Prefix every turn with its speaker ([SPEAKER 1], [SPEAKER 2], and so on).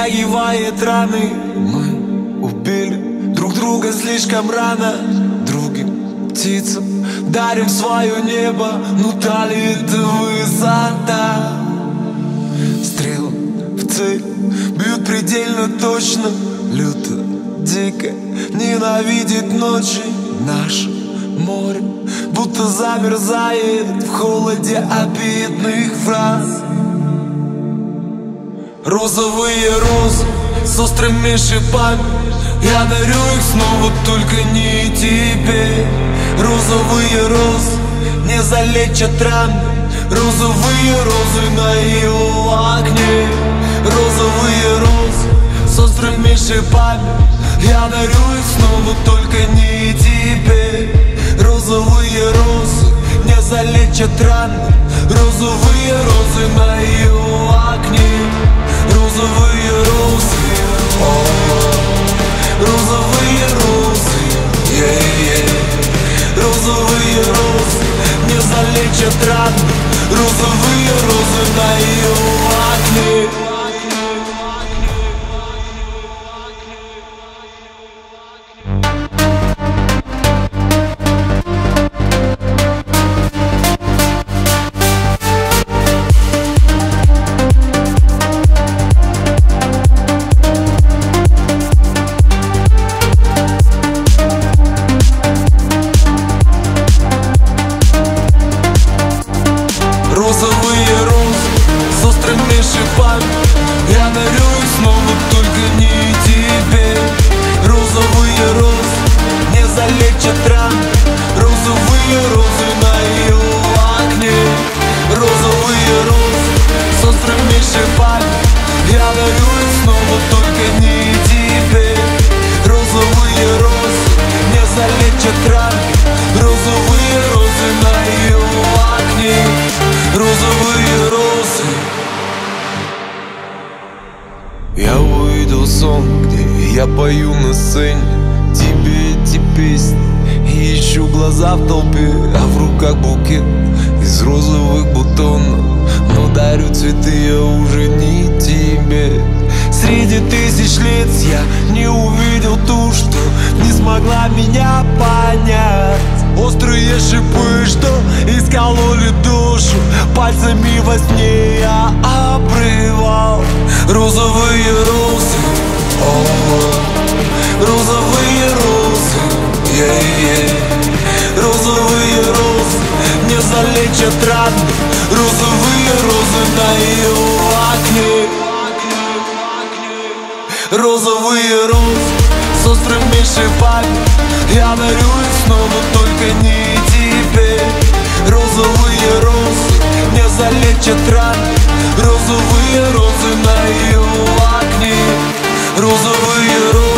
[SPEAKER 1] затягивает раны. Мы убили друг друга слишком рано. Другим птицам дарим свое небо, но дали это высота. Стрелы в цель бьют предельно точно. Люто, дико ненавидит ночи. Наше море будто замерзает в холоде обидных фраз. Розовые розы с острыми шипами, я дарю их снова, только не тебе. Розовые розы не залечат раны. Розовые розы на его окне. Розовые розы с острыми шипами, я дарю их снова, только не тебе. Розовые розы не залечат раны. Розовые розы на ее окне. Розовые розы, розовые розы, розовые розы не залечат раны. Розовые розы на ее окне. Розовые розы с острыми шипами, я дарю их снова, только не тебе. Розовые розы не залечат раны. Розовые розы на ее окне. Розовые розы с острыми шипами, я дарю их снова, только не тебе. Розовые розы не залечат раны. Розовые розы на ее окне. Розовые розы. Я увидел сон, где я пою на сцене тебе эти песни, и ищу глаза в толпе, а в руках букет из розовых бутонов. Но дарю цветы я уже не тебе. Среди тысяч лет я не увидел ту, что не смогла меня понять. Острые шипы, что искололи душу, пальцами во сне я обрывал. Розовые розы, розовые розы, розовые розы не залечат раны. Розовые розы на ее окне. Розовые розы с острыми шипами, я дарю их снова, только не тебе. Розовые розы не залечат раны. Розовые розы на ее окне. Розовые розы.